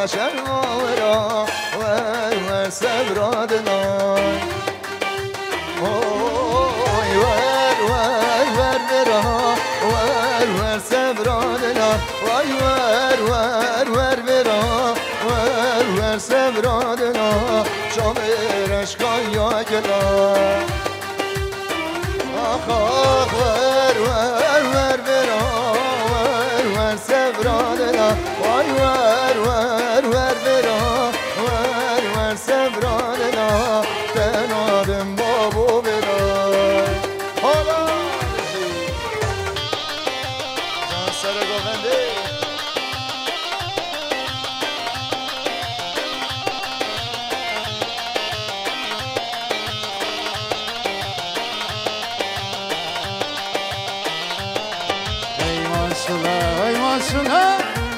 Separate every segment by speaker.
Speaker 1: شرورا ور سبرادنا اوی ور برا ور سبرادنا وای ور برا ور سبرادنا شامرش کایا گلا آخ ور برا ور سبرادنا وای ور برا ور سبرادنا تنادم بابو برای حالا جان سر گوونده
Speaker 2: ای ماشالله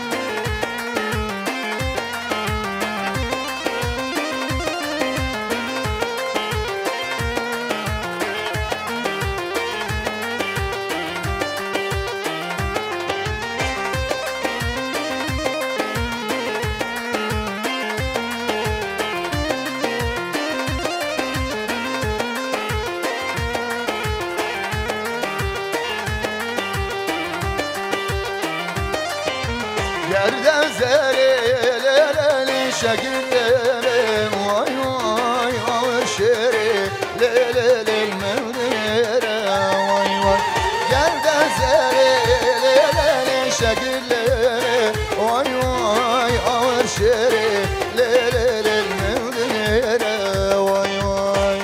Speaker 1: Yerden zeleleleli şekillerim vay vay ağır şeri lelelel mevdere vay vay Yerden zeleleleli şekillerim vay vay ağır şeri lelelel mevdere vay vay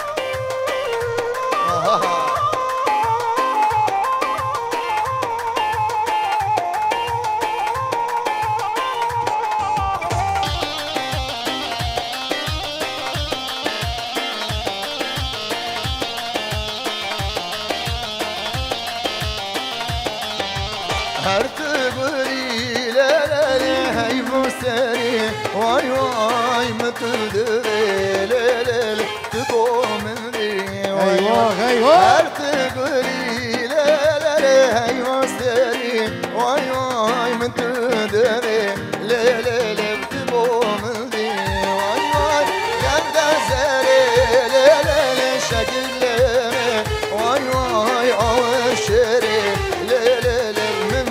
Speaker 1: Her tıbırîleleli heyvu seri vay vay mıtıdıreleleli tıkomindi vay vay Her tıbırîleleli heyvu seri vay vay mıtıdıreleleli tıkomindi vay vay Yerden zereleleli şekilleri vay vay ağır şeri leleleli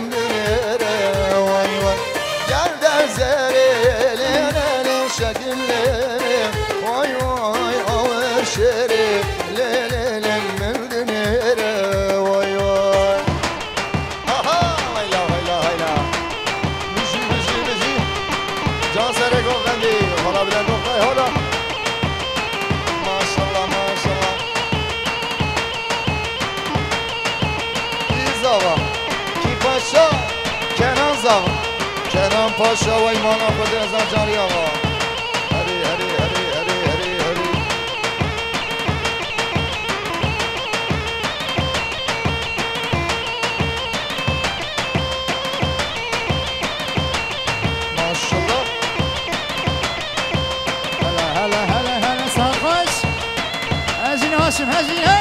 Speaker 1: şekilleri vay vay ağır şeri lelelem mevdinere vay vay aha hayla hayla hayla müzi can sere govendi hala bilen dokay hala maşallah maşallah İzava ki paşa Kenan Zava Kenan Paşa ve imana kudu ezan cariya var
Speaker 2: هزینه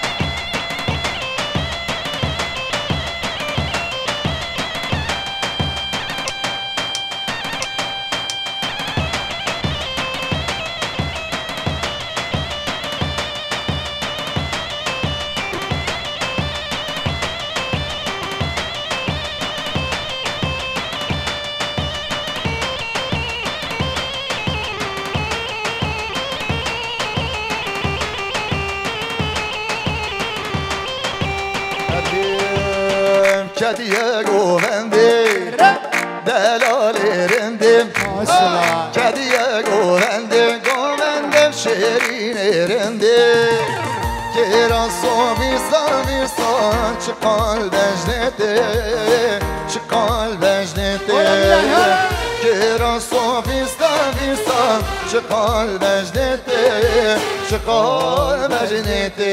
Speaker 1: Kediye govendim delalerendim Kediye govendim şerin erendim Kiran sobisan çıkal vecnete çıkal vecnete Kiran sobisan çıkal vecnete çıkal vecnete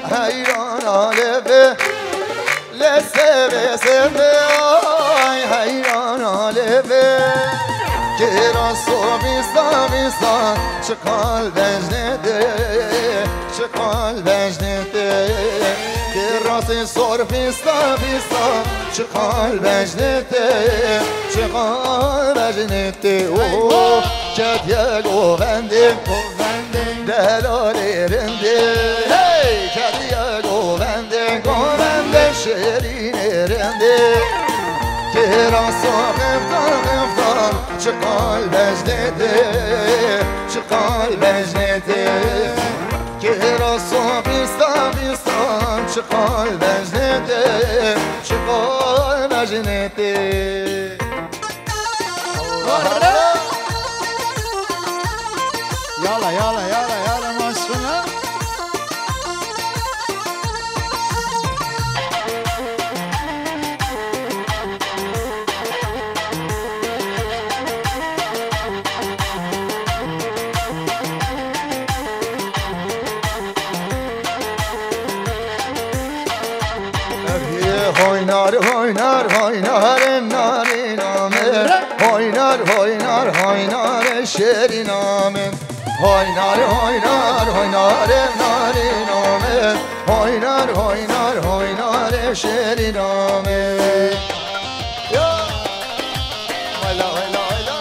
Speaker 1: حیران آلبه لسه سبه آی حیران آلبه که راستو بیستان چه قلبش نده چه قلبش نده که راستی سر بیستان چه قلبش نده چه قلبش نده اوه که دیگه گوونده دلالی رنده که دیگه گوونده شیرین رنده که راستو غفتان چه قلبش نده چه قلبش نده که راستو بیستان چه قلبش نده چه قلبش نده
Speaker 2: Yala yala yala yala maşallah.
Speaker 1: Oynar oynar oynar narin amen oynar oynar oynar şerin amen oynar oynar oynar narin amen oynar oynar oynar şerin amen ya hayla hayla hayla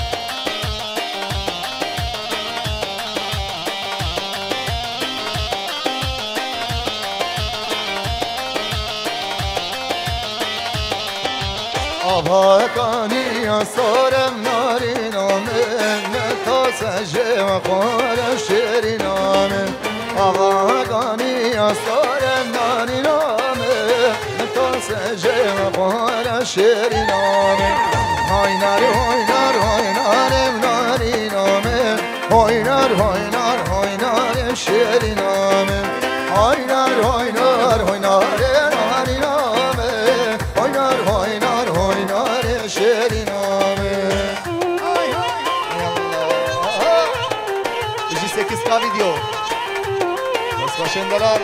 Speaker 1: Abakani asarem narin amen Metasece ve kare şerin amen Abakani asarem narin amen Metasece ve kare şerin amen Oynar oynar oynarem narin amen Oynar oynar oynar şerin amen Oynar oynar oynarem narin amen Oynar oynar oynar şerin amen Ay ay Allah 8K video Nasıl başındalar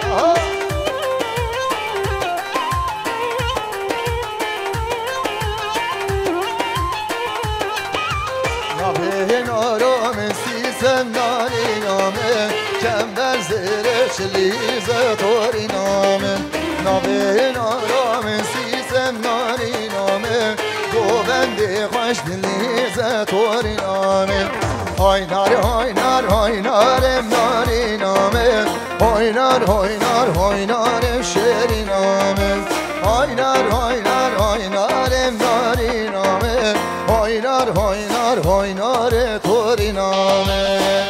Speaker 1: Nabehin aramen sizem narin amen Kember zireçli zetorin amen Nabehin aramen sizem narin amen Govendi hoş dili zetorin amen Oynar oynar oynar em narin amen Oynar oynar oynar em şerin amen Oynar oynar oynar em narin amen Oynar oynar oynar e torin amen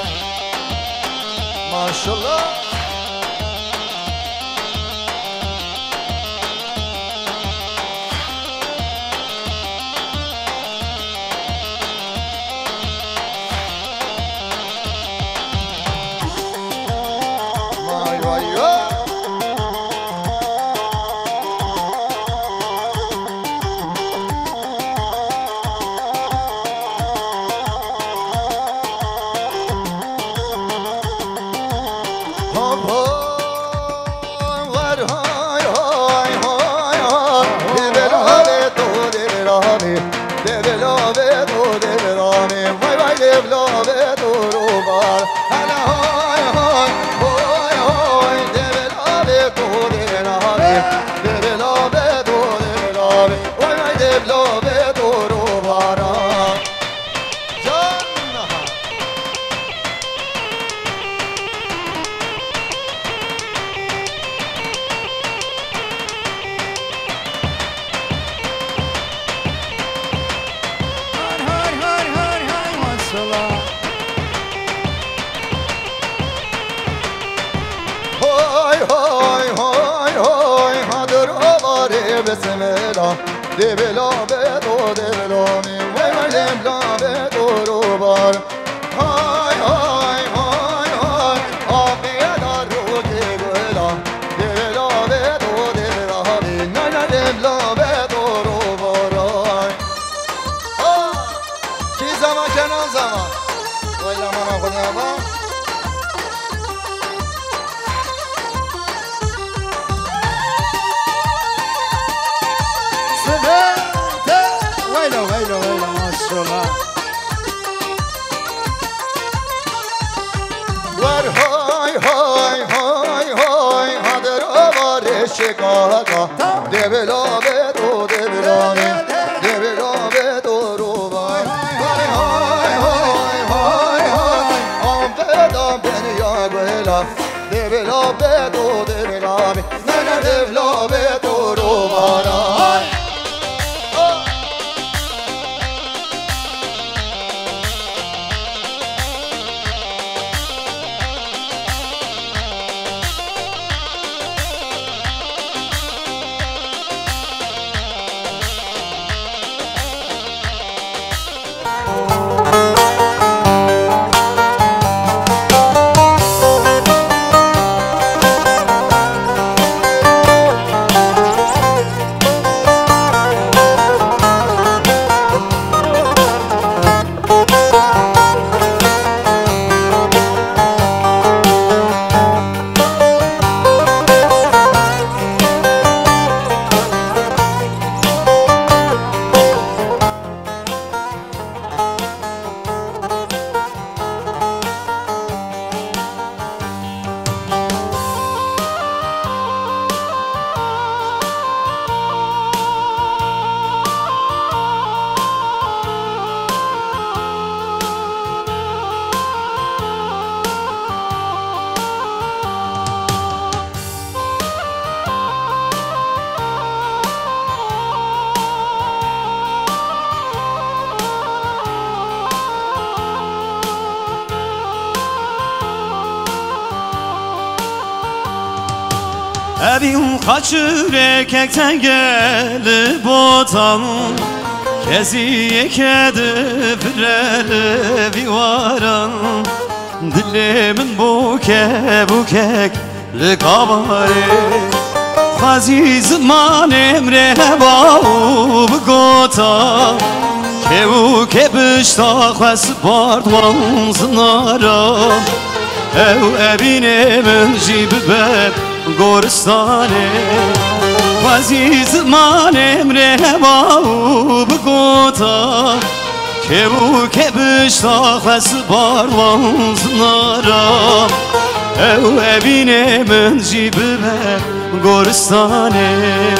Speaker 1: Maşallah Bismillah, devela bedo devela mi, vay devela bedo robar. Hay hay hay hay, afiyeda roke devela, devela bedo devela mi, nana devela bedo robar. Ah, ki zaman kenan zaman, vay la mana konya ba.
Speaker 2: maşallah.
Speaker 1: Var hay hay hay hay hader var şikaka devela bedo devela devela bedo ruva hay hay hay hay hay ambeda ben ya bela devela bedo devela nana devela bedo ruva
Speaker 3: Evim kaçır erkekten gelip otan Keziye kedi fireli vivaran Dilimin bukekli kabari Xazi zaman emre bavu bgota Kevu kebişta xes bardvan zinara Ev evinemin jibibet Goristane Xazi zaman emre bavu bgota Kevu kebişta xes bardvan zinara Ev evinemin jibibet Goristane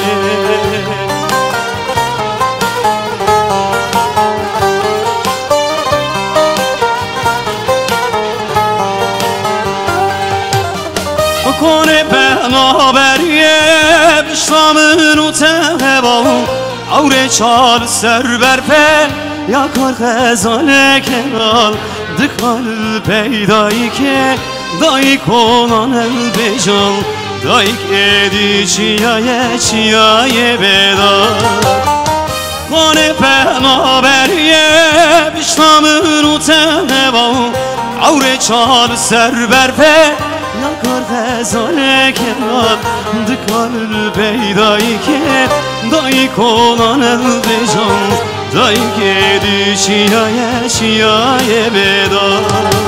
Speaker 3: Kone penaberiye biştamın uteheval Avre çal ser berpe yakar khezane keral Dikal peydayı ke dayık olan elbecan Dayık edi çiyaye bedar Kone penaberiye biştamın uteheval Avre çal ser berpe yakar khezane keral Dikal peydayı ke dayık olan elbecan Dayık edi çiyaye bedar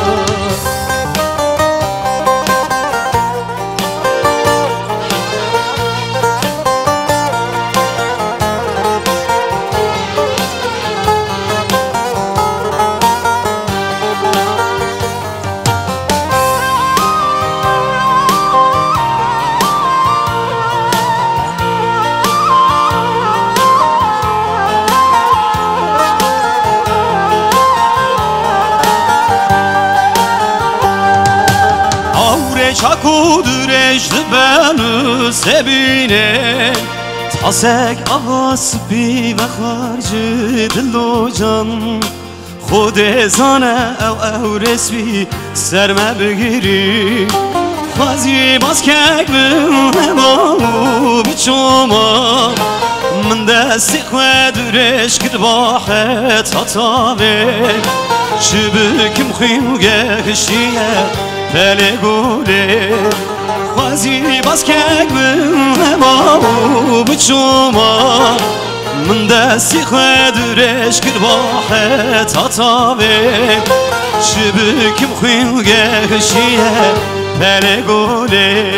Speaker 3: Çaku düreşti beni sebine Tasek ağası bir ve harcı dillo can Xude zane ev resmi serme bigiri Xazi bas kekbim hemavu biçoma Min desti xwe düreş kir bahet hatave Şibikim xuyum gekşiye Pele gule Xazi bas kekbim hemavu biçoma Min desti xwe düreş kir bahet hatave Şibikim xuyum gekşiye Pele gule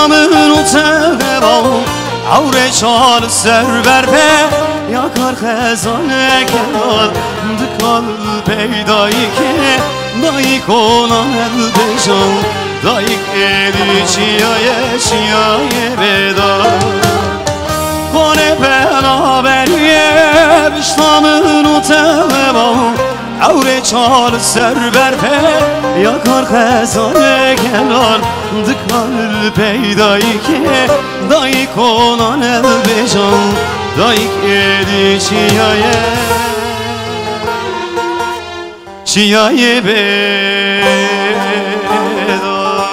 Speaker 3: بشتامن و تبا عور چال سر برپه یا کار خزانه کنال دکال پیدایی که دایی کنان البجان دایی کدی چیای بدار کنه بنابریه بشتامن و تبا عور چال سر برپه یا کار خزانه کنال دکال پیدایی که دایی کنان البجان دایی کدی چیای بدار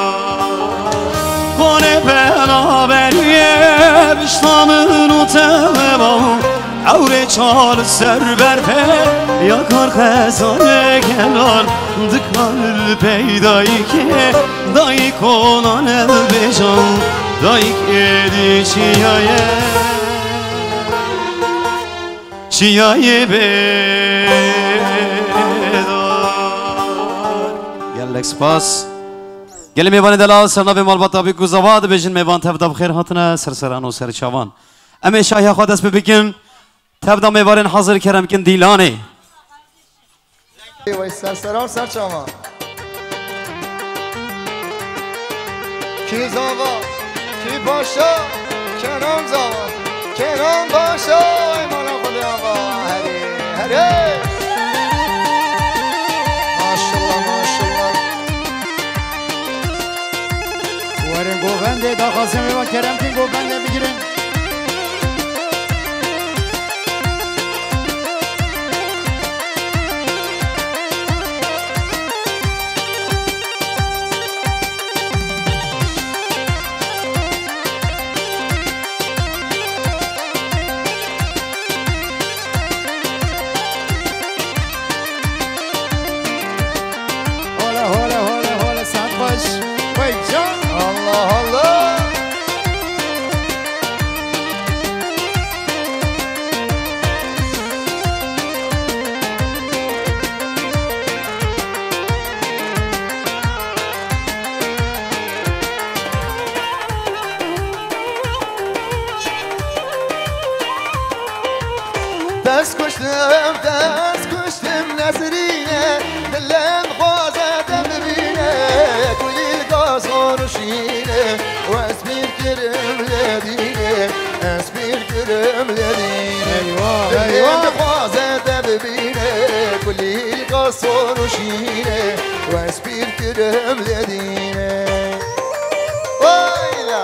Speaker 3: کنه بنابریه بشتامن و تبا عور چال سر برپه یا کار خزانه کنار دکال پیدایی که دایی کنان البجان دایی کدی چیای بدار گلک سپاس گلی میوان دلال سرناوی مالباتا بی گوزاواد بجن میوان تبدا بخیر هاتنه سرسران و سرچوان امی شاهی خود دست ببکن تبدا میوارن حاضر کرم کن دیلانه
Speaker 1: وای سرسران سرچوان کی زاوا کی باشا کنام زاوا کنام باشا ایمانا خودی آقا هری هری ماشالله ماشالله
Speaker 2: وارن گوبنده دا خواستم با کرم کن گوبنده بگیرن
Speaker 1: دست کشتم نسرینه دلم خوازه ببینه کلی الگاز خورشینه و اسبیر کرم لدینه اسبیر کرم لدینه دلم خوازه ببینه کلی الگاز خورشینه و اسبیر کرم لدینه وایلا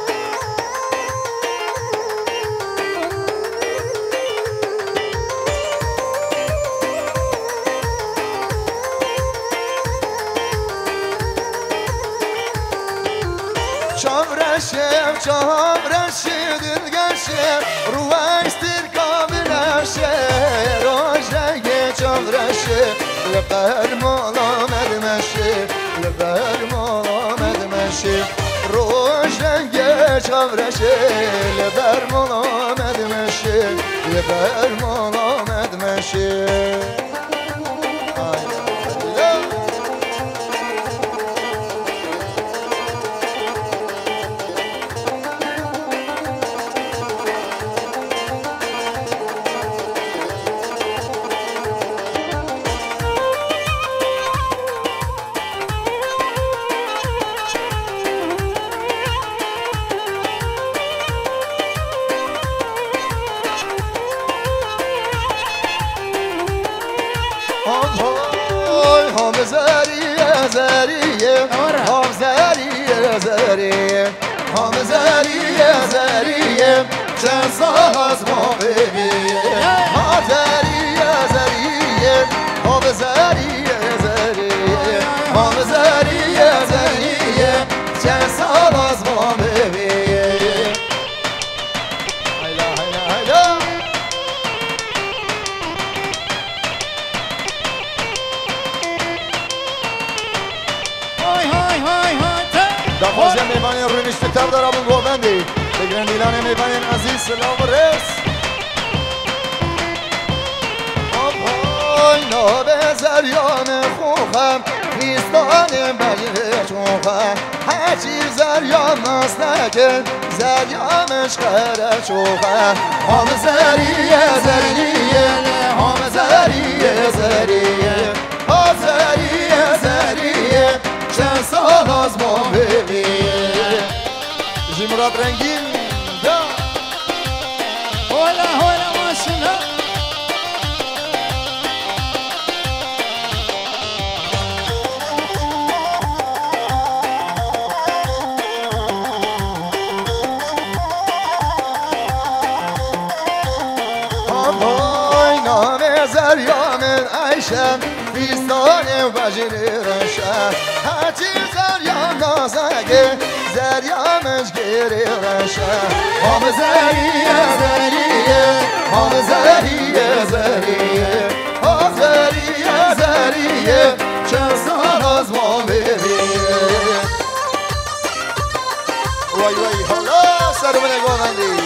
Speaker 1: چام رشید گشه رویستر کامل شه روزه چام رشید لبر مالا مدمشه لبر مالا مدمشه روزه چام رشید لبر مالا مدمشه لبر مالا مدمشه چند سال از ما ببینه ها زریه زریه ها زریه زریه ها زریه زریه چند سال از ما ببینه هیلا هیلا هیلا
Speaker 2: های های های های
Speaker 1: دفعه میبانی روی نشتی تب دارم اون گوبندی بگرن دیلان میبانین عزیز سلام و رس آبای ناب زریان خوخم نیستان بجه چوخم هرچی زریان ناس نکن زریانش قره چوخه هم زریه زریه هم زریه زریه هم زریه زریه چند سال از ما ببینه جمرات رنگین
Speaker 2: هولا هولا ماشینا
Speaker 1: زریان عیشم بیستان وجل رشم هرچی زریان نازگه زریانش گیری رشم هم زریه زریه هم زریه زریه هم زریه زریه چند سال از ما ببینه وای وای حالا سر من گوهندی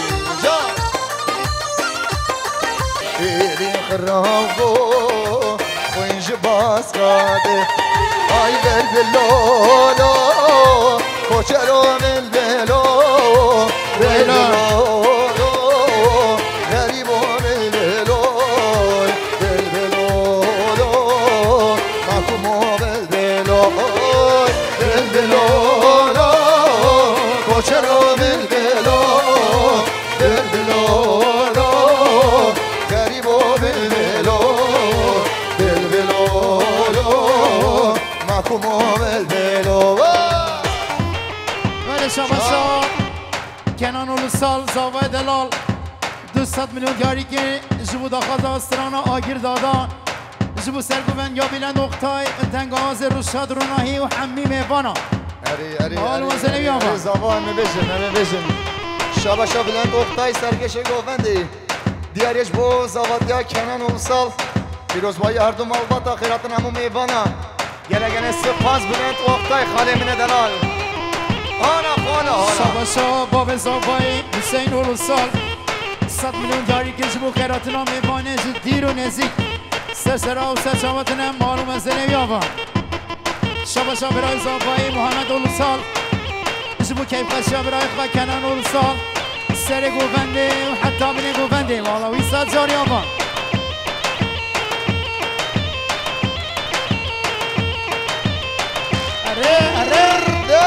Speaker 1: ایرین خرافو خوینج باز کاده آی بلبلو کوچرو بلبلو بلبلو غریبو بلبلو بلبلو مکومو بلبلو بلبلو کوچرو بلبلو بلبلو
Speaker 2: شباشا کنان اولوسال زاوه دلال 200 میلیون یاری که جبو داخل آستران آگیر دادا جبو سرگوون یا بیلند اختای تنگاز روشاد روناهی و حمی میوانا حال وزنه بیاما
Speaker 1: زاوه نمی شباشا بیلند اختای سرگش گووندی دیاریش بو زاوه کنان اولوسال پیروز بای هردو مالبات آخرات نمو میوانا گلگن سپاس بیلند اختای خاله من دلال
Speaker 2: شباشا باب زاوای حسین اولوسال 100 میلیون یاری که جبو خیراتنا میوانه دیر و نزیک سرسرا و سرچاوتنا معلوم از نویاوا شباشا برای زاوای محمد اولوسال جبو کیف خشیا برای خوا کنان اولوسال سر گوونده و حتی بین گوونده والا ویساد جاری آبا اره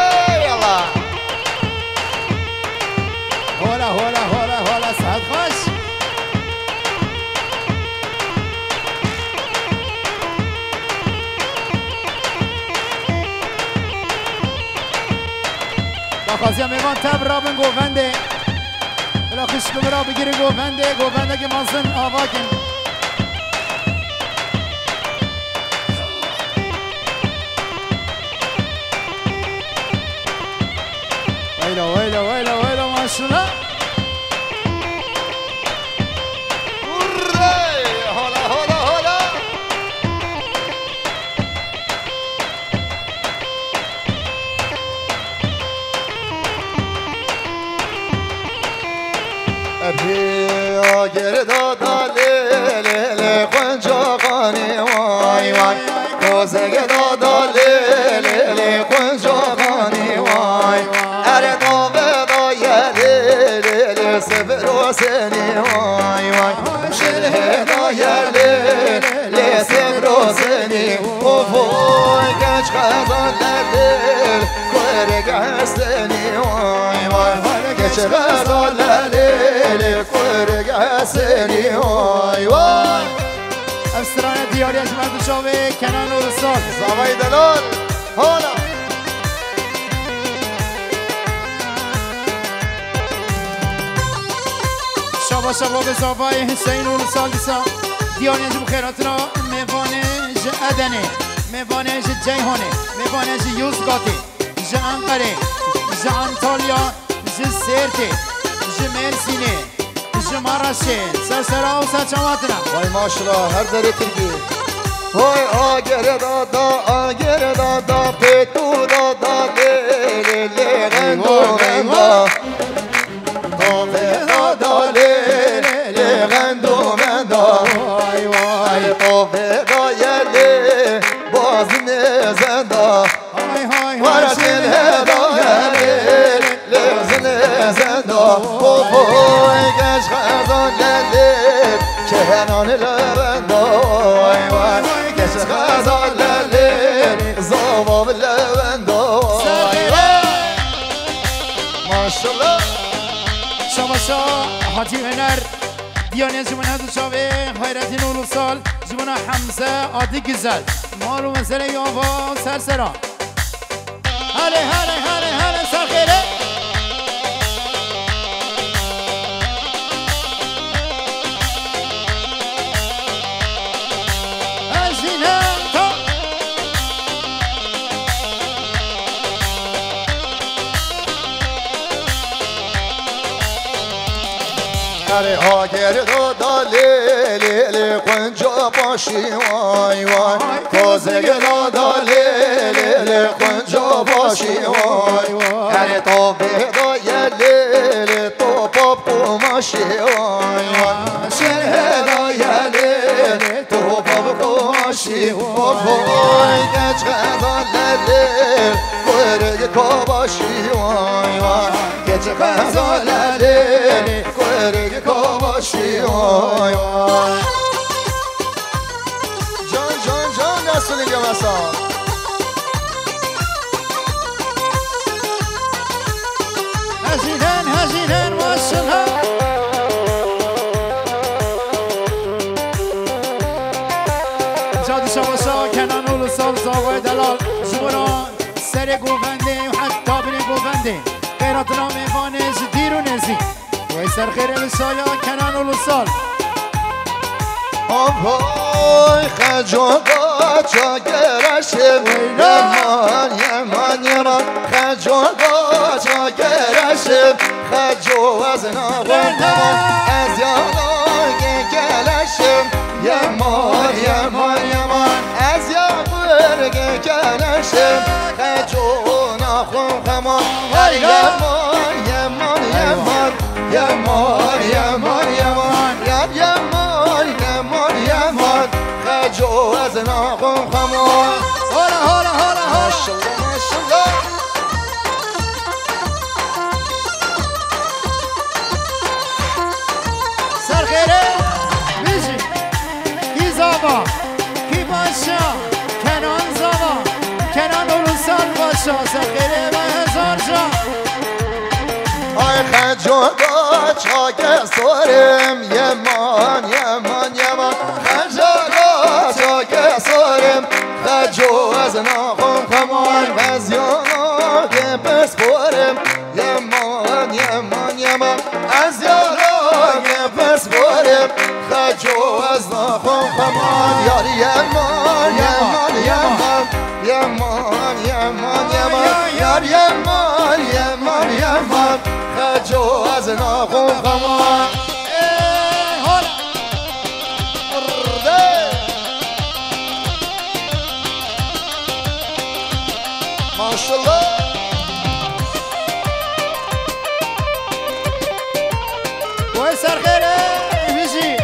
Speaker 2: هولا سعد خوش داخازی هم ایوان تب رابن گوونده بلا خشکو برا بگیری گوونده که مازن آوا کن ویلا ماشونا
Speaker 1: گردادا لیلی قنجاقانی وای وای کوزه گردادا لیلی قنجاقانی وای اره داودا یلی سفر و سنی وای وای شله دا یلی سفر و سنی وای گنج خزان لیل کوره گستنی وای وای گنج خزان لیل کوره گستنی وای وای
Speaker 2: افسران دیاری اجمد شاوه کنان اولوسال
Speaker 1: زاوای دلال حالا
Speaker 2: شبا به زاوای حسین اولوسال دیسا دیاری اجم خیراتنا میوانه جه ادنه میوانه جه جیهانه میوانه جه یوزگاته جه انقره جه انتالیا جه سرته جه مرسینه جه مراشه سرسرا و سرچواتنا
Speaker 1: وای ماشالله هر دره ترگی وای آگر دادا پیتو دادا لیلی غندو غندا آبه دادا لیلی غندو غندا وای وای آبه دایلی باز نزندا
Speaker 2: های
Speaker 1: ورشن هدا وای گش خزان للی کنان لبند وای وای گش خزان للی زواب لبند وای ماشالله
Speaker 2: شباشا حاجی هنر دیانه جمعه دو شاوه خیرتی نور سال جمعه حمزه عادی گزل مالو مسئله یابا سرسران هله هله هله هله سر خیره ازینه تا
Speaker 1: هره ها گردو دالی لیلی قنجا باشی وای وای تازه گلا لیلی قنجا باشی وای وای هره تا بیدا یلی تو پاپ قماشی وای وای شهدا یلی تو پاپ قماشی وای گچ غدا لیلی قرگ کاباشی وای وای گچ غدا لیلی قرگ کاباشی وای وای جان جان جان دستون اینجا مسا
Speaker 2: هزینن ماشالله جادی شباشا کنان اولو سال زاوای دلال زمران سر گوونده و حتی بین گوونده غیرات نامیوانه دیر و نزی وی سر خیره بسایا کنان اولو سال
Speaker 1: آبای خجاگا چاگرشم یمان یمان یمان خجاگا چاگرشم خجو از ناغنمان از یانای گلشم یمان یمان یمان از یاغرگ گلشم خجو ناخون خمان یمان یمان یمان یمان یمان یمان یمان یمان خجو از ناخون خمان
Speaker 2: هلا هلا هلا هلا
Speaker 1: ماشالله ماشالله
Speaker 2: سر خیره بیشی کی زابا کی باشا کنان زابا کنان اولو سال باشا سر خیره و هزار جا
Speaker 1: آی خجاگا چاک سارم یمان یمان یمان خجاگا چاک سارم خجو از ناخون خمان وزیانا که پس بارم یمان یمان یمان از یانا که پس بارم خجو از ناخون خمان یاری یمان یمان یمان یمان یمان یمان یار یمان یمان یمان خجو از ناخون خمان ماشالله
Speaker 2: وای سر خیره بیشی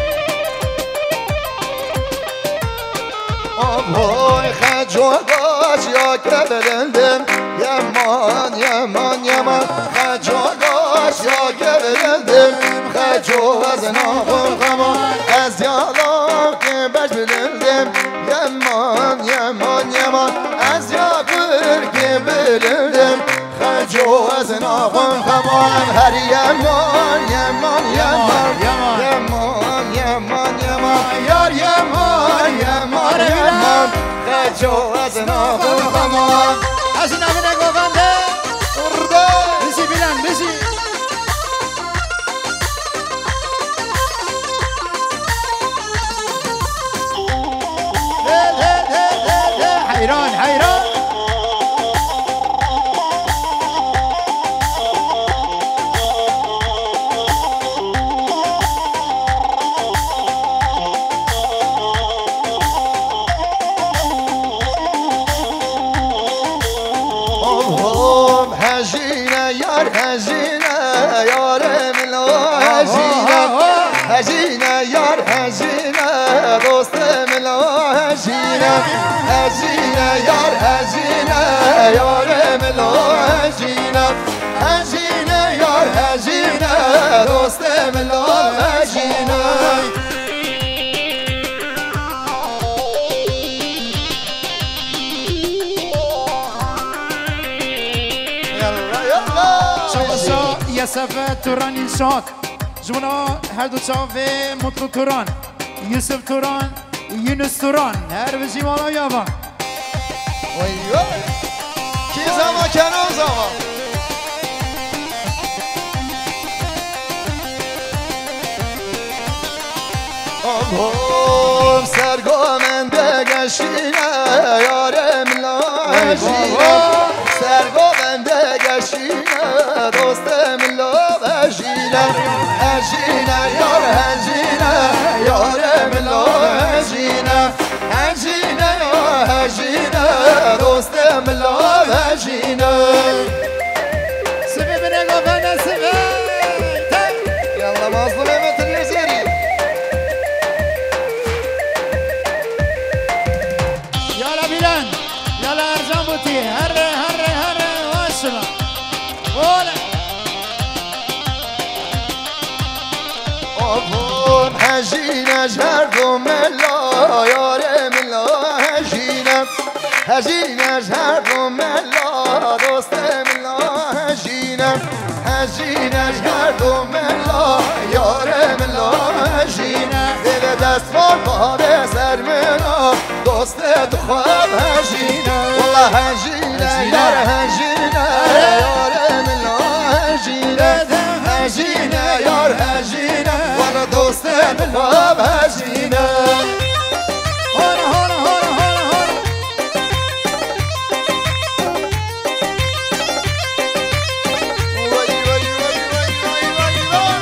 Speaker 1: آبای خجاگاش یا که بلندم یمان یمان یمان خجاگاش یا که بلندم خجو از ناخون خمان از یالا که بش بلندم یمان یمان یمان از یاقر که بلندم خجو از ناخون خمان هر یمان یمان یمان یمان یمان یمان یار یمان یمان یمان خجو از ناخون خمان
Speaker 2: از این نبینه گوونده
Speaker 1: ارده
Speaker 2: بیشی بیلن بیشی حیران حیران
Speaker 1: هجینه یار هجینه یار ملو هجینه هجینه یار هجینه دوست ملو هجینه هجینه یار هجینه یار ملو هجینه هجینه یار هجینه دوست ملا جینه
Speaker 2: یسف توران انشاد جونا هر دو چاوه مطلو توران یوسف توران یونس توران هر بجی مالا یابا
Speaker 1: ویو کی زمان کنم زمان آبهم سرگامنده گشینه یارم لاجینه سرگامنده گشینه دوستم لاجینه هجینه یار هجینه یارم لاجینه هجینه یا هجینه دوستم لاجینه
Speaker 2: سبب نگاه سبب
Speaker 1: يلا مظلمة النزيري
Speaker 2: يلا بلان يلا ارجان بوتي هر واشلا ولا
Speaker 1: أبون هجينا جهردم الله يارم الله هجينا هجينا جهردم الله دوستم الله هجينا هجينا جهردم الله يارم الله هجينا دل دست بار سر منا دوست خواب هجينا والله هجينا يار هجينا يارم الله هجينا هجينا يار هجينا وانا دوست خواب هجينا
Speaker 2: هورا هورا هورا هورا هورا
Speaker 1: وي وي وي وي وي وي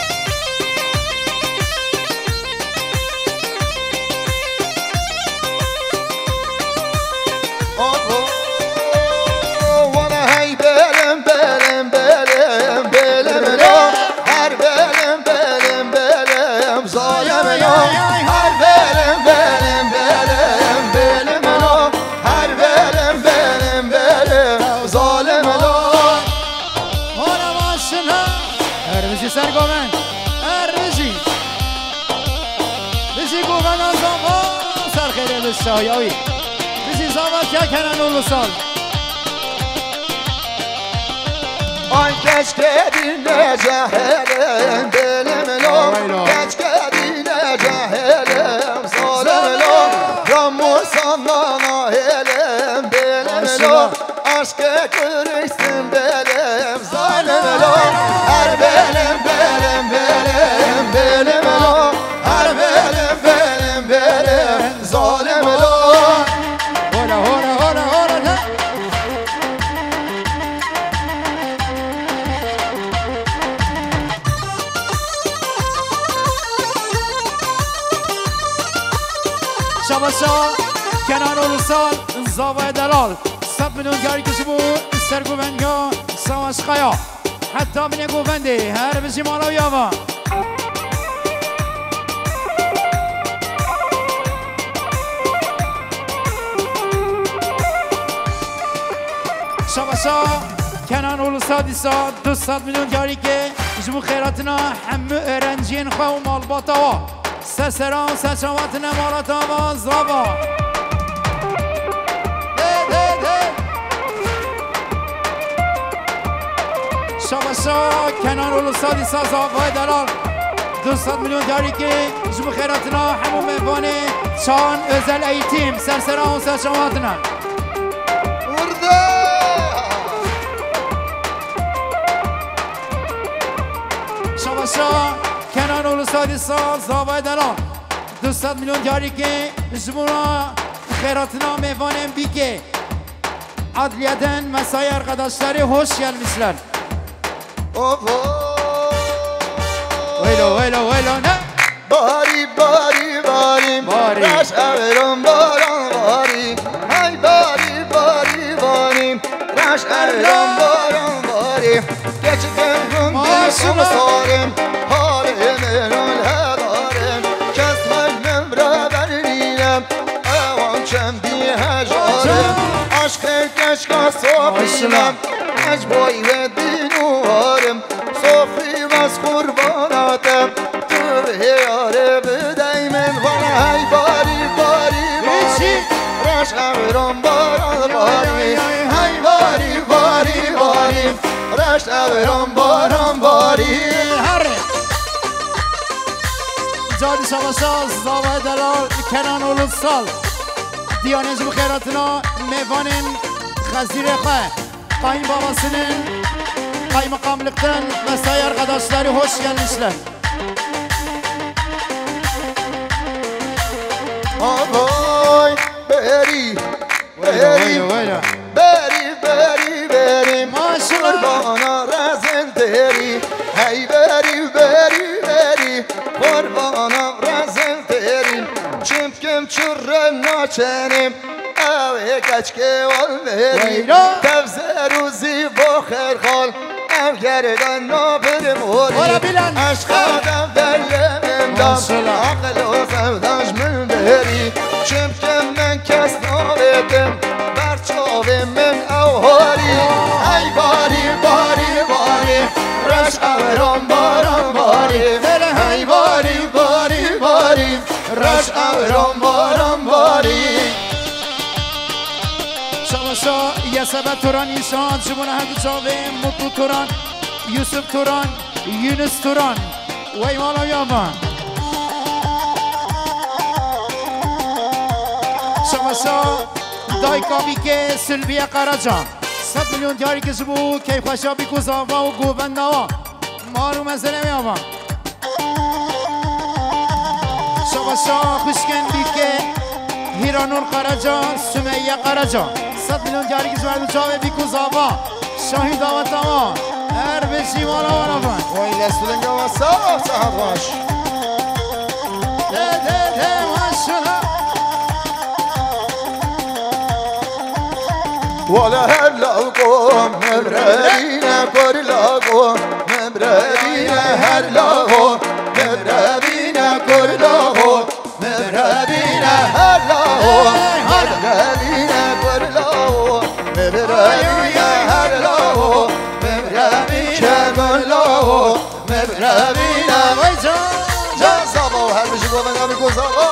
Speaker 1: وانا هاي بلم بلم بلم بلم لا هر بلم بلم بلم ظالم لا هر بلم بلم بلم بلم لا هر بلم بلم بلم ظالم لا
Speaker 2: هورا ماشنا هر بجی سرگومن هر بجی گومن از آقا سر خیره بشتایاوی بجی زاوت یا کنن اولو سال
Speaker 1: آن کش کردین جهلم دلم لا کش کردین جهلم ظالم لا راموسان ناهلم دلم لا عشق کرستم دلم ظالم لا هر بلم بلم بلم بلم لا هر بلم بلم بلم ظالم لا
Speaker 2: هورا هورا هورا هورا لا شباشا کنان اولوسال زاوای دلال 100 میلیون گاری کشی بو سرگوونگا سواش خیا حتی من گوونده هر بجی مالا یاوا شباشا کنان اولوسال دیسا 200 میلیون گاری که جبو خیراتنا همه ارنجین خواه و مالباتا سسران سچواتنا مالاتا و زابا شباشا کنان اولوسادی ساز آقای دلال 200 میلیون داری که جبو خیراتنا همون مهبانه چان ازل ایتیم سرسران و سرشواتنا
Speaker 1: ورده
Speaker 2: شباشا کنان اولوسادی ساز آقای دلال 200 میلیون داری که جبو خیراتنا مهبانه بیکه adliyeden mesai arkadaşları hoş gelmişler. Velo velo velo ne?
Speaker 1: Bari bari bari
Speaker 2: Bari.
Speaker 1: Raş everon baran bari Hay bari bari bari Raş everon baran bari Geçken gün
Speaker 2: Maşallah.
Speaker 1: sarim Halim erol hedarim Kesmek memre berlinem Evan kendi hecarim Aşk keşke sofinem Ecboy ve dinuvarım Sofri ve skurban رش ابرم باران باری های باری باری باری رش ابرم باران باری
Speaker 2: جادی شباشاز زاوه دلال کنان اولود سال دیانیز بخیراتنا میوانین خزیر خواه قایم باباسının kaymakamlıktan mesai arkadaşları hoş gelmişler.
Speaker 1: Oy beri beri beri beri beri
Speaker 2: Maşallah.
Speaker 1: Kurbana rezen deri hey beri beri beri Kurbana rezen deri Çimkim çürren naçenim Ev kaçke ol beri Tevze ruzi bu kherkhal Ev gerden nabirim ori Aşkada bellemem dam Akıl o sevdaş min beri Çimkim men kes naredim Berçavim min evhari Ey bari bari bari Reş avram baran bari Hey bari bari bari Reş avram baran bari
Speaker 2: Şalaşa Yesebe Turan İnşaat Cumhuriyet Hadi Çave Mutlu Turan Yusuf Turan Yunus Turan Vay mala yama Şalaşa Dayka Bike Sülbiye Karaca 100 milyon diyari kişi bu Keyfaşa bir kuzava ve guvendava Malum mesele mi ama Şalaşa Kuşken Bike Hiranur Karaca Sümeyye Karaca 100 milyon diyari kişi verdi çave bir kuzava Şahid avatama Her beşi vana vana fan
Speaker 1: Oy lesulun gava sağ saat baş
Speaker 2: De maşallah
Speaker 1: Valla her lağım Mebrevine kor lağım Mebrevine her lağım Mebrevine kor lağım Mebrevine her lağım Mebrevine kor lağım Mebrevine her lağım Mebrevine kor lağım Mebrevine
Speaker 2: Vay can
Speaker 1: Can sabah her bir şey kovan abi kozava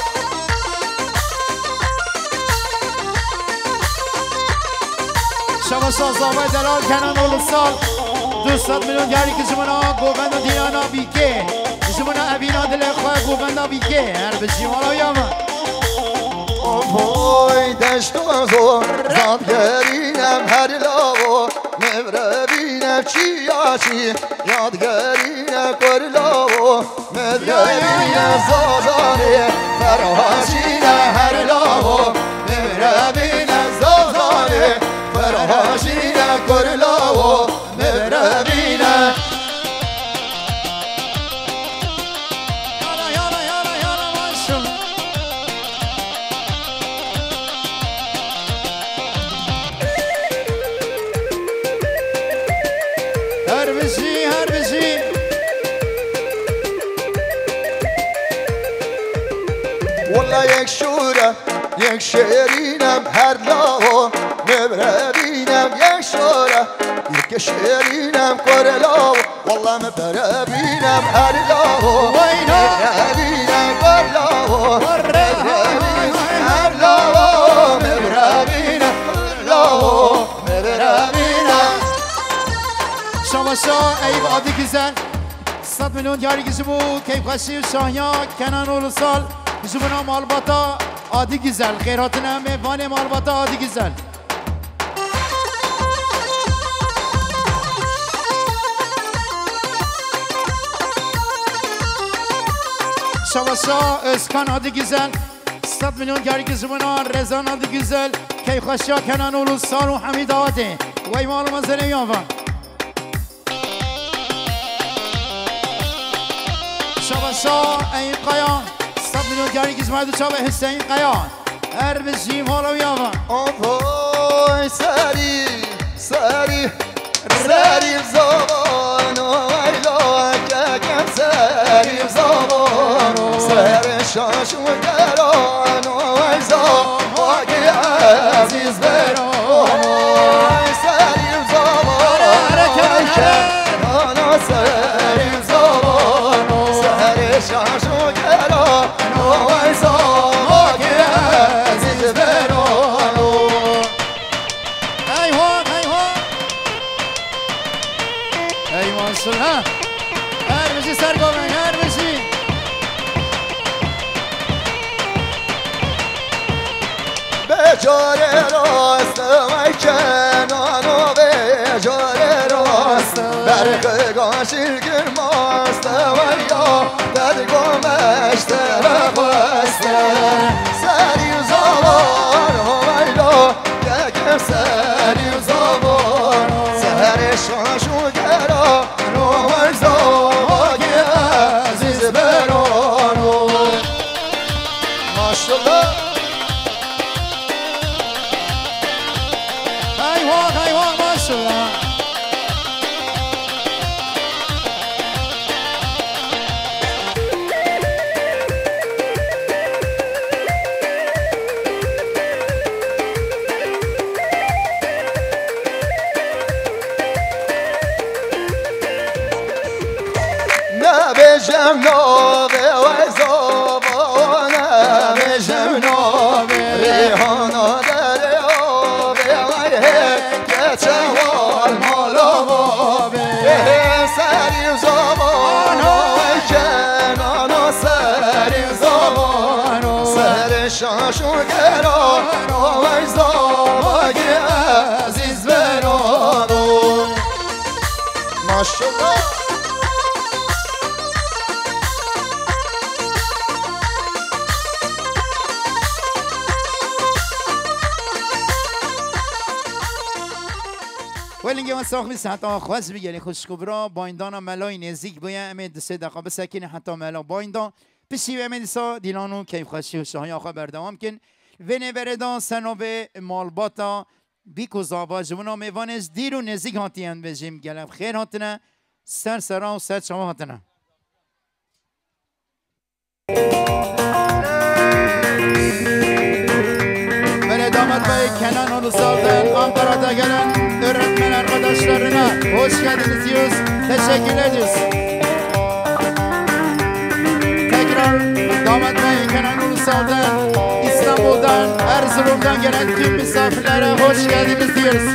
Speaker 2: Şabaşa Zavay Delal Kenan Olusal 200 milyon diyari kişi bana Govenda Diyana Bike Kişi bana Evina Dile Khoy Govenda Bike Her beşi vana yama
Speaker 1: Oy deştozo Zadgerinem her lavo Mevrevinem çiyaçi Yadgerinem kor lavo Mevrevinem zazane Ferhaşine her lavo Mevrevinem zazane Ferhaşine kor lavo Mevrevinem
Speaker 2: Yana maşallah Her beşi
Speaker 1: Valla یک شوره یک شیرینم هر لاو مبربینم یک شوره یک شیرینم کار لاو والله مبربینم هر لاو مبربینم کار لاو مبربینم هر لاو مبربینم لاو مبربینم
Speaker 2: Şabaşa Eyüp adı güzel 100 milyon diyari kişi bu Keyfaşi Şahya Kenan Olusal Kişi buna Malbata adı güzel Kheyratına mevane Malbata adı güzel Şabaşa Özkan adı güzel 100 milyon diyari kişi buna Rezan adı güzel Keyfaşi Kenan Olusal ve Hamid Avati Vay malum azele yavan Şabaşa Eyüp Kaya 100 milyon diyari kişi vardı çabı Hüseyin Kaya Her beşi vana yama
Speaker 1: Oy sari sari sari zaman ayla keken sari zaman sari şaşı geran oy zaman ki aziz beran oy sari zaman kenan sari zaman sari şaşı geran oy zaman ki aziz beran جاره راست و کنانو به جاره راست برق گاشیر گرماست و یا در گمش طرفست سری زبان همیلا یکم سری زبان سهر شاشو گرا رومر زباگی عزیز برانو ماشالله
Speaker 2: hayvan maşallah.
Speaker 1: نه بجم نابه و زبان نه بجم نابه ریحانا در آبه که چوار مالا بابه سری زبان و کنان و سری زبان سر شاشو گران و زباگی عزیز برانو ماشالله
Speaker 2: ولینگه من ساختی حتی خواست بگیری خوشکبرا بایندانا ملای نزدیک باید امید 3 دقیقه بسکنی حتی ملا بایندان پسی و امید سا دیلانو کیف خوشی و شاهی آخوا بردوام کن و نبردان سنوب مالباتا بیکو زابا جوانا میوانش دیر و نزدیک هاتیان بجیم گلم خیر هاتنه سر سرا و سر شما هاتنه damat bey Kenan Ulusal'dan Ankara'da gelen öğretmen arkadaşlarına hoş geldiniz diyoruz. Teşekkür ediyoruz. Tekrar damat bey Kenan Ulusal'dan İstanbul'dan Erzurum'dan gelen tüm misafirlere hoş geldiniz diyoruz.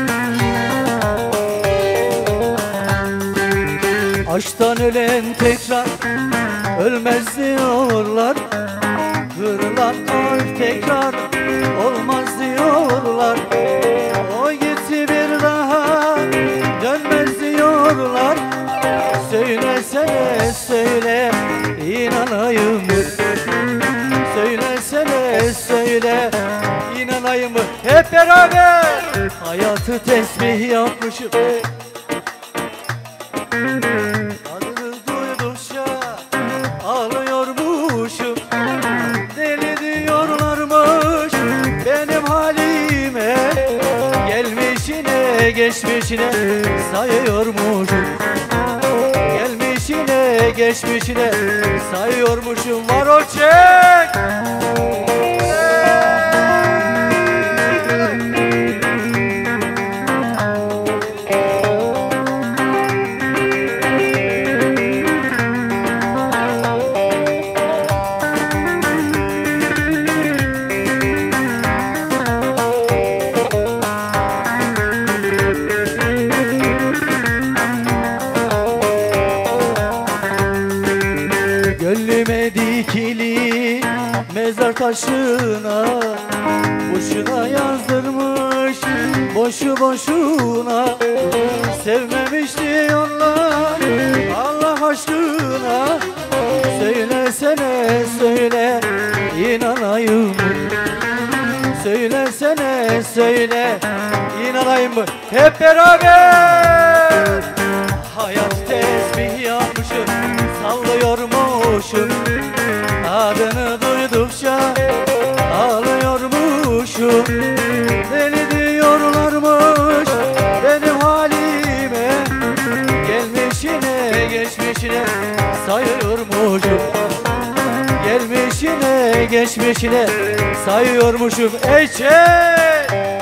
Speaker 4: Aşktan ölen tekrar ölmez diyorlar. Kırılan kalp tekrar olmaz diyorlar. O gitti bir daha dönmez diyorlar. Söylesene söyle inanayım mı? Söylesene söyle inanayım mı? Hep beraber hayatı tesbih yapmışım. Adını duydukça ağlıyormuşum. Deli diyorlarmış benim halime. Gelmişine geçmişine sayıyormuşum. Gelmişine geçmişine sayıyormuşum. Var o çek. Gönlüme dikili mezar taşına boşuna yazdırmış boşu boşuna. Sevmemiş diyorlar Allah aşkına. Söylesene söyle inanayım mı? Söylesene söyle inanayım mı? Hep beraber hayat tesbih yapmışım, sallıyormuşum. Adını duydukça ağlıyormuşum. Deli diyorlarmış benim halime. Gelmişine geçmişine sayıyormuşum. Gelmişine geçmişine sayıyormuşum. Ey çek!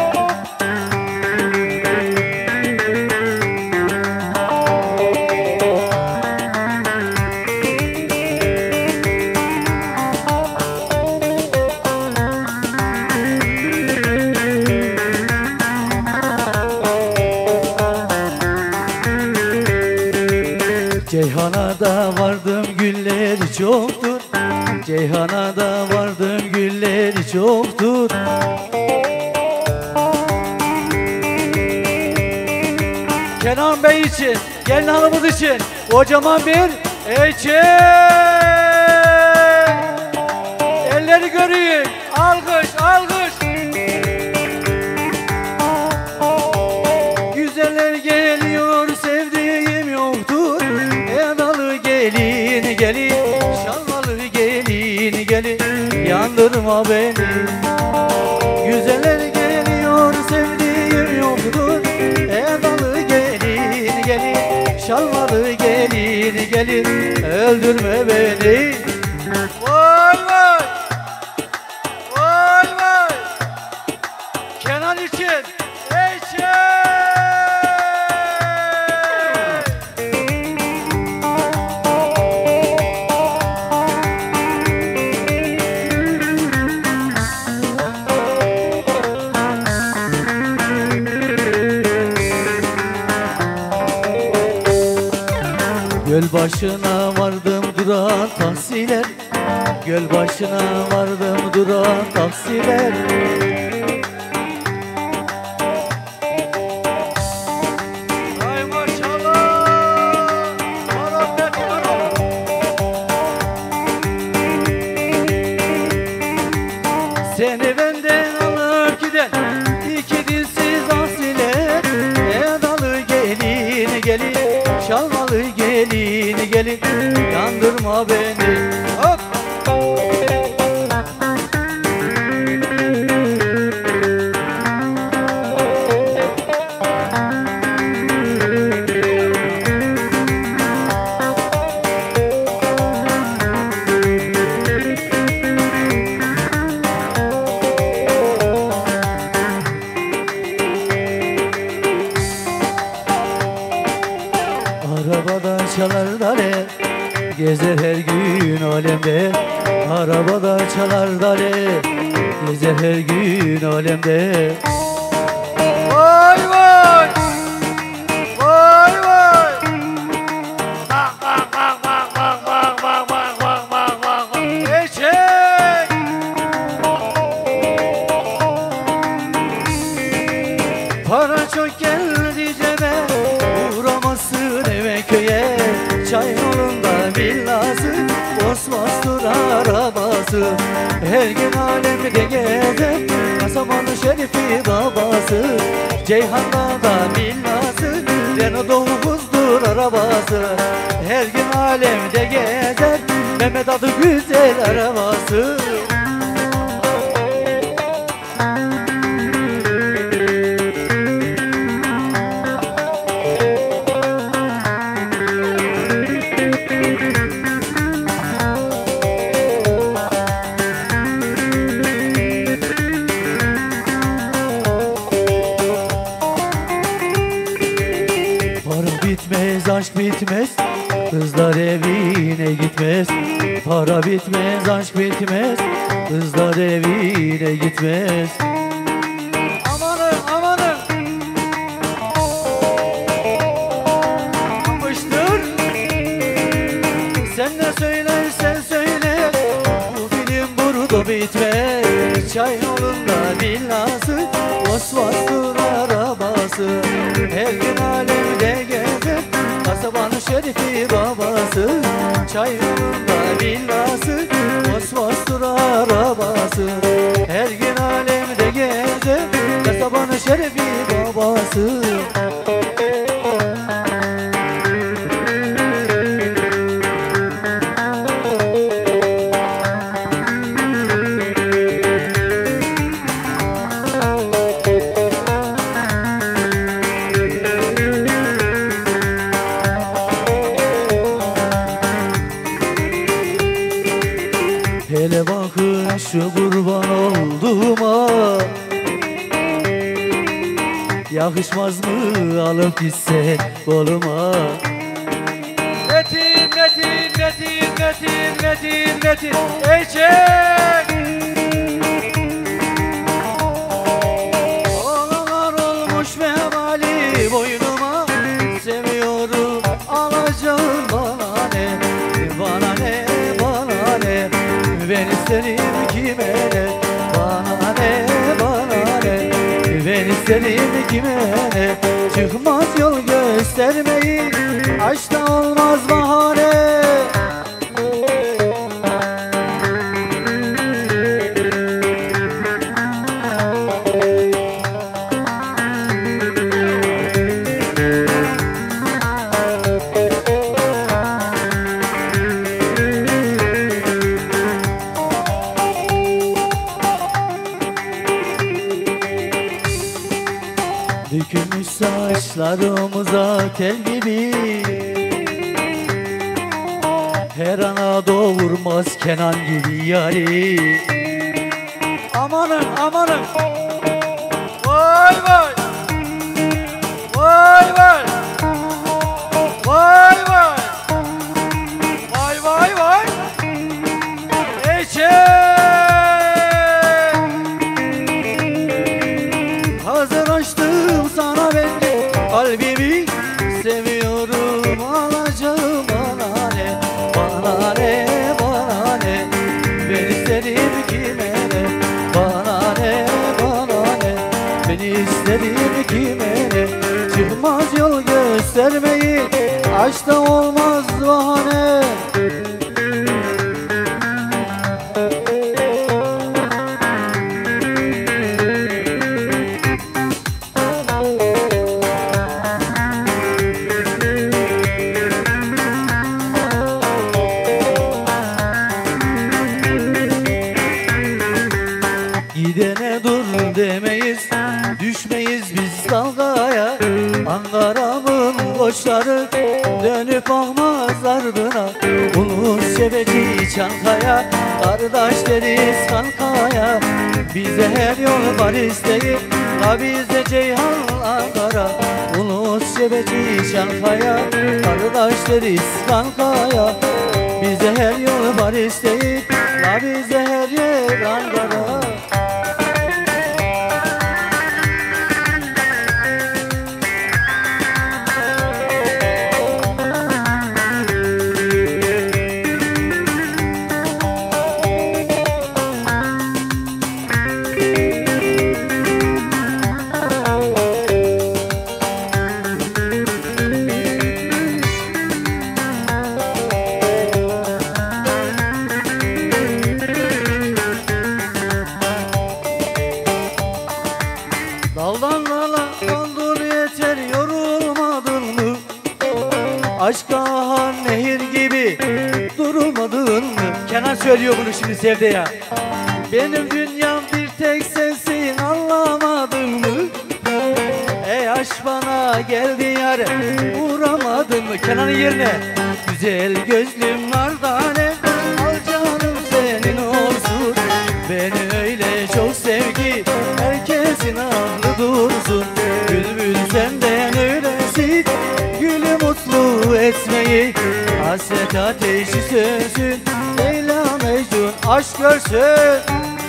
Speaker 4: Ceyhan'a da vardım gülleri çoktur. Ceyhan'a da vardım gülleri güzelleri çoktur. Kenan Bey için, gelin hanımız için kocaman bir eçek. Elleri göreyim. Alkış, alkış. Güzeller geliyor, sevdiğim yoktur. Edalı gelin gelin, şalvalı gelin gelin, yandırma beni. Güzeller geliyor, sevdiğim yoktur. Edalı gelin gelin, şalvalı gelin gelin, öldürme beni. Vay vay, vay vay. Kenan için eşek. Göl başına vardım duran taksiler, göl başına vardım duran taksiler. Ay maşallah, Arap Arap. Seni benden alıp giden iki dilsiz asiler. Edalı gelin gelin, şalvalı gelin gelin, yandırma beni. Hop! Arabada çalar dale, gezer her gün alemde. Arabada çalar dale, gezer her gün alemde. Vay vay, vay vay. Bak bak bak bak bak bak bak bak bak bak bak bak. Eşek. Para çok geldi cebe, uğramasın eve köye. Çay yolunda villası, Osmanlı arabası. Her gün alemde gezer, kasabanın şerifi babası. Ceyhan'da da villası, Renault 9'dur arabası. Her gün alemde gezer, Mehmet adı güzel arabası. Bitmez, aşk bitmez, kızlar evine gitmez. Para bitmez, aşk bitmez, kızlar evine gitmez. Amanın, amanın. Yapmıştır. Sen ne söylersen söyle, bu film burada bitmez. Çay yolunda villası, Osmanlı arabası. Her gün alemde gezer, kasabanın şerifi babası. Çay yolunda villası, Osmanlı arabası. Her gün alemde gezer, kasabanın şerifi babası. Hele bakın şu kurban olduğuma, yakışmaz mı alıp gitsen koluma? Metin, Metin, Metin, Metin, Metin, Metin, eşek! Oğlanlar olmuş vebali boynuma, seviyorum alacağım bana ne, bana ne, bana ne? Ben isterim kime ne? isterim kime ne? Çıkmaz yol göstermeyi, aşkta olmaz bahane. Dökülmüş saçlarımıza tel gibi, her ana doğurmaz Kenan gibi yari. Amanın amanın, vay vay, vay vay, vay vay, vay vay vay, eşek. Hazır açtım sana ben kalbimi, seviyorum alacağım bana ne, bana ne, bana ne. Ben isterim kime ne, bana ne, bana ne. Ben isterim kime ne. Çıkmaz yol göstermeyi, aşkta olmaz bahane. Gidene dur demeyiz, düşmeyiz biz dalgaya. Ankara'mın koçları dönüp bakmaz ardına. Ulus Şebeci Çankaya, kardeş deriz kankaya. Bize her yol var isteği, ha bizde Ceyhan Ankara. Ulus Şebeci Çankaya, kardeş deriz kankaya. Bize her yol var isteği, ha bize her yer Ankara. Daldan dala doldur yeter, yorulmadın mı? Aşka ahan nehir gibi durulmadın mı? Kenan söylüyor bunu şimdi Sevde ya. Benim dünyam bir tek sensin, anlamadın mı? Ey aşk bana geldi yar, uğramadın mı? Kenan'ın yerine güzel gözlüm mardane, al canım senin olsun. Beni öyle çok sev ki herkesin aklı dursun. Bülbül senden öylesin, gülü mutlu etmeyi. Hasret ateşi sönsün, Leyla Mecnun aşk görsün.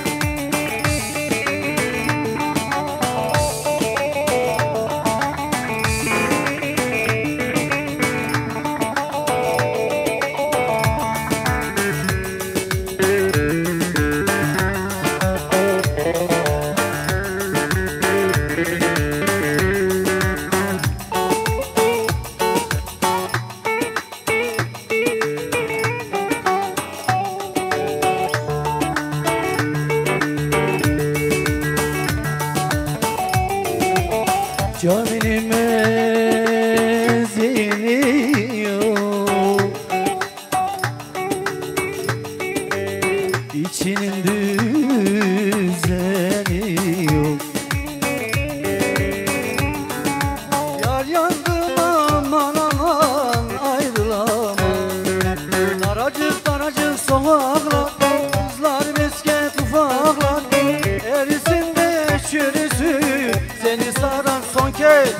Speaker 4: Caminin mezini yok, içinin düzeni yok. Yar yandım aman aman ayrılamam. Daracık daracık sokaklar, kızlar mesket ufaklar. Erisin de çürüsün seni saran son kez.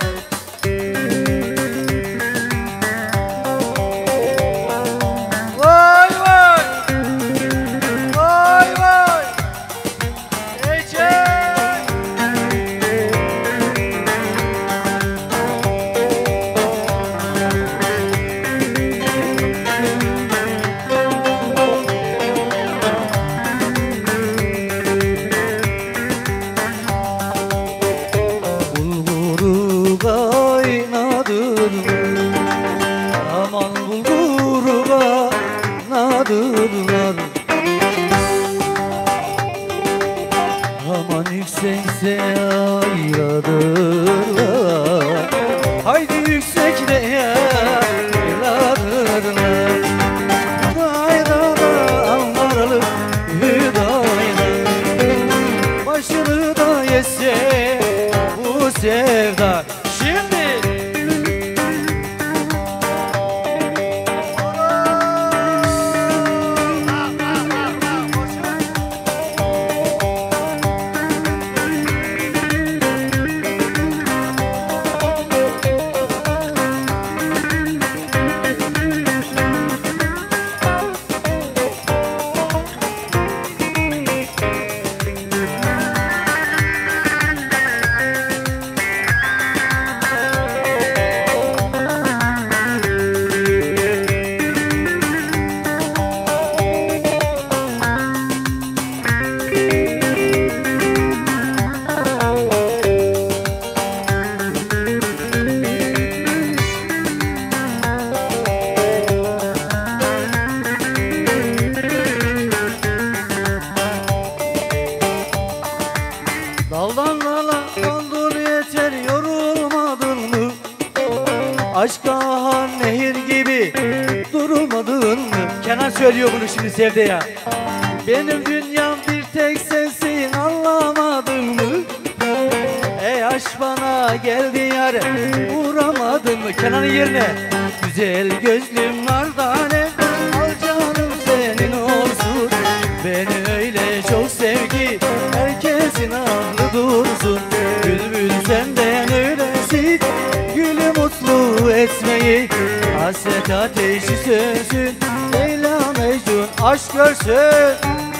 Speaker 4: Vay vay, vay vay, Ece. aynadılar. Aman yüksekse aynadılar. Haydi yüksekleye aynadılar. Daydana anlarlık hüdayna. Başını da yese bu sevda. Şimdi daldan dala doldur yeter, yorulmadın mı? Aşka ahan nehir gibi durulmadın mı? Kenan söylüyor bunu şimdi Sevde ya. Benim dünyam bir tek sensin, anlamadın mı? Ey aşk bana geldi yâre, uğramadın mı? Kenan'ın yerine güzel gözlüm nardane, al canım senin olsun. Beni öyle çok sev ki herkesin aklı dursun. Bülbül senden öğrensin gülü mutlu etmeyi. Hasret ateşi sönsün, Leyla Mecnun aşk görsün.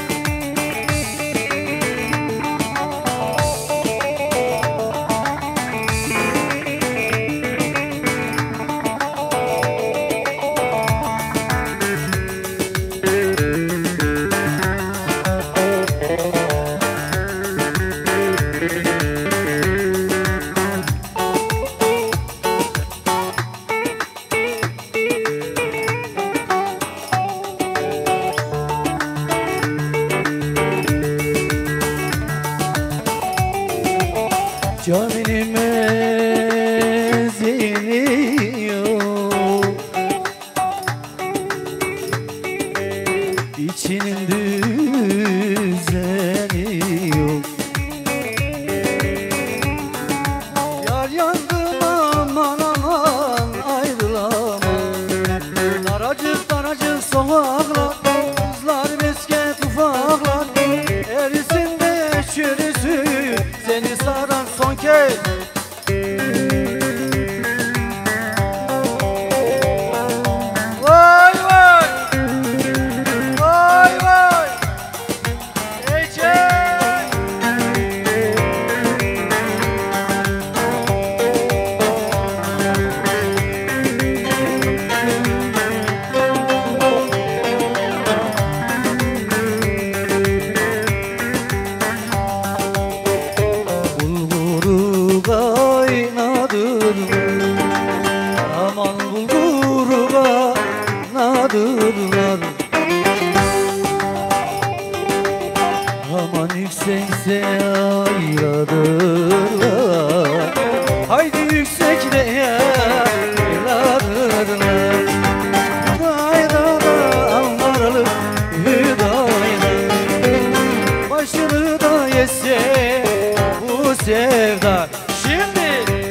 Speaker 4: Caminin mezini yok, İçinin düzeni yok. Yar yandım aman aman ayrılamam. Daracık daracık sokaklar, kızlar misket ufaklar, erisin de çürüsün seni saran son kez. Vay vay, vay vay, Ece. Bulguru kaynadılar, aman bulguru kaynadılar. Aman yüksekse aynadılar. Haydi yüksekleye aynadılar. Daydana anlarlık hüdayna. Başını da yese bu sevda. Şimdi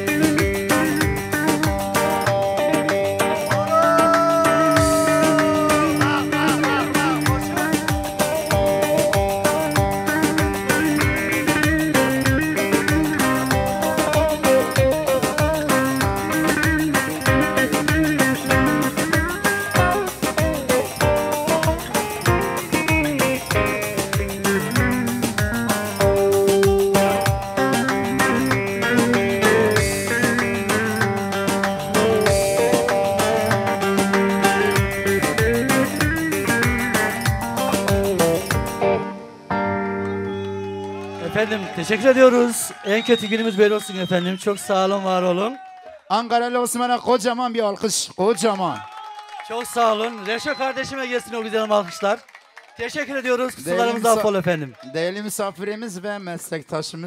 Speaker 4: efendim teşekkür ediyoruz. En kötü günümüz böyle olsun efendim. Çok sağ olun, var olun.
Speaker 2: Ankaralı Osman'a kocaman bir alkış. Kocaman.
Speaker 4: Çok sağ olun. Reşo kardeşime gelsin o güzel alkışlar. Teşekkür ediyoruz.
Speaker 2: Değerli
Speaker 4: Sularımızı affola efendim.
Speaker 2: Değerli misafirimiz ve meslektaşımız